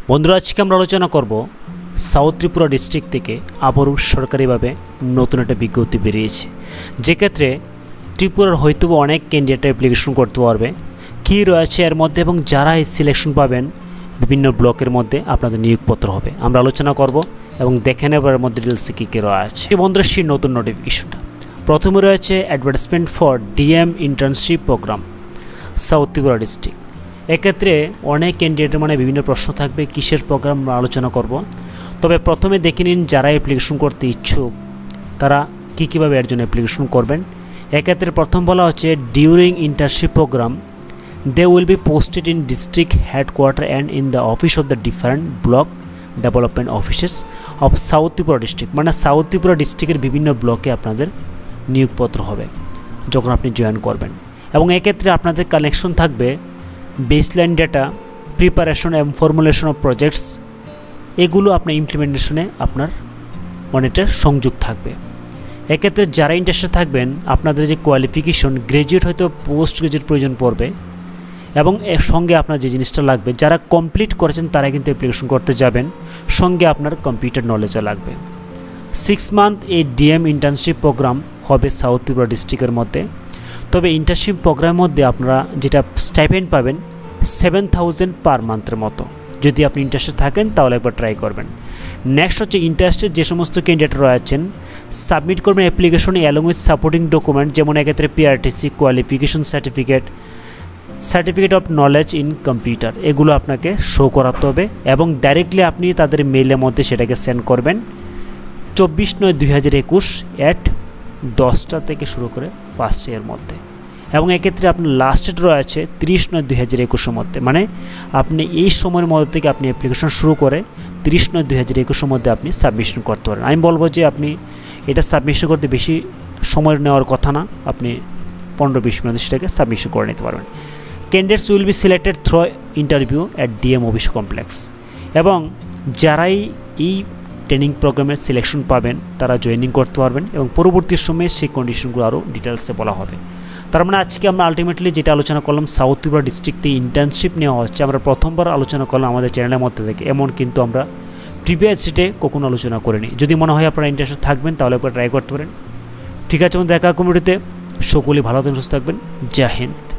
বন্ধুরা, আজকে আমরা আলোচনা করব সাউথ ত্রিপুরা ডিস্ট্রিক্ট থেকে আবারও সরকারিভাবে নতুন একটা বিজ্ঞপ্তি বেরিয়েছে, যে ক্ষেত্রে ত্রিপুরার হয়তো অনেক ক্যান্ডিডেট অ্যাপ্লিকেশন করতে পারবে। কী রয়েছে এর মধ্যে এবং যারা এই সিলেকশন পাবেন বিভিন্ন ব্লকের মধ্যে আপনাদের নিয়োগপত্র হবে আমরা আলোচনা করব এবং দেখে নেবার মধ্যে ডিটেলসে কী কী রয়েছে। বন্ধুরা, সেই নতুন নোটিফিকেশনটা প্রথমে রয়েছে advertisement for DM internship programme south Tripura district. এক্ষেত্রে অনেক ক্যান্ডিডেটের মানে বিভিন্ন প্রশ্ন থাকবে, কিসের প্রোগ্রাম আলোচনা করব। তবে প্রথমে দেখে নিন যারা অ্যাপ্লিকেশন করতে ইচ্ছুক তারা কীভাবে এর জন্য অ্যাপ্লিকেশন করবেন। এক্ষেত্রে প্রথম বলা হচ্ছে during internship programme they will be posted in district headquarter and in the office of the different block development offices of south Tripura district. মানে সাউথ ত্রিপুরা ডিস্ট্রিক্টের বিভিন্ন ব্লকে আপনাদের নিয়োগপত্র হবে যখন আপনি জয়েন করবেন। এবং এক্ষেত্রে আপনাদের কানেকশন থাকবে বেসলাইন ডেটা, প্রিপারেশন এবং ফর্মুলেশন অফ প্রজেক্টস, এগুলো আপনার ইমপ্লিমেন্টেশনে আপনার অনেকটার সংযোগ থাকবে। এক্ষেত্রে যারা ইন্টারেস্টেড থাকবেন আপনাদের যে কোয়ালিফিকেশন গ্র্যাজুয়েট হয়তো পোস্ট গ্র্যাজুয়েট প্রয়োজন পড়বে এবং এর সঙ্গে আপনার যে জিনিসটা লাগবে যারা কমপ্লিট করেছেন তারা কিন্তু অ্যাপ্লিকেশন করতে যাবেন, সঙ্গে আপনার কম্পিউটার নলেজও লাগবে। 6 মান্থ এই ডিএম ইন্টার্নশিপ প্রোগ্রাম হবে সাউথ ত্রিপুরা ডিস্ট্রিক্টের মধ্যে। তবে ইন্টার্নশিপ প্রোগ্রামের মধ্যে আপনারা যেটা স্টাইপেন্ড পাবেন 7,000 পার মান্থের মতো। যদি আপনি ইন্টারেস্টেড থাকেন তাহলে একবার ট্রাই করবেন। নেক্সট হচ্ছে ইন্টারেস্টেড যে সমস্ত ক্যান্ডিডেট রয়েছেন সাবমিট করবেন অ্যাপ্লিকেশনে অ্যালং উইথ সাপোর্টিং ডকুমেন্ট, যেমন এক্ষেত্রে PRTC, qualification certificate of knowledge in computer, এগুলো আপনাকে শো করাতে হবে এবং ডাইরেক্টলি আপনি তাদের মেইলের মধ্যে সেটাকে সেন্ড করবেন 24/9/2021 at 10টা থেকে শুরু করে 5টা এর মধ্যে। এবং এক্ষেত্রে আপনার লাস্ট ডেট রয়েছে 30/9/2021 মধ্যে। মানে আপনি এই সময়ের মধ্যে থেকে আপনি অ্যাপ্লিকেশন শুরু করে 30/9/2021 মধ্যে আপনি সাবমিশন করতে পারেন। আমি বলবো যে আপনি এটা সাবমিশন করতে বেশি সময় নেওয়ার কথা না, আপনি 15-20 মিনিটে সেটাকে সাবমিশন করে নিতে পারবেন। Candidates will be selected through interview at DM office complex. এবং যারাই এই ট্রেনিং প্রোগ্রামের সিলেকশন পাবেন তারা জয়েনিং করতে পারবেন এবং পরবর্তী সময়ে সেই কন্ডিশনগুলো আরও ডিটেলসে বলা হবে। তার মানে আজকে আমরা আলটিমেটলি যেটা আলোচনা করলাম সাউথ ত্রিপুরা ডিস্ট্রিক্টে ইন্টার্নশিপ নেওয়া হচ্ছে, আমরা প্রথমবার আলোচনা করলাম আমাদের চ্যানেলের মধ্যে থেকে, এমন কিন্তু আমরা প্রিভিয়াস সিটে কখনো আলোচনা করিনি। যদি মনে হয় আপনারা ইন্টারেস্টেড থাকবেন তাহলে একবার ট্রাই করতে পারেন। ঠিক আছে, দেখা কমিউনিটিতে সকলেই ভালো থাকবেন, সুস্থ থাকবেন। জয় হিন্দ।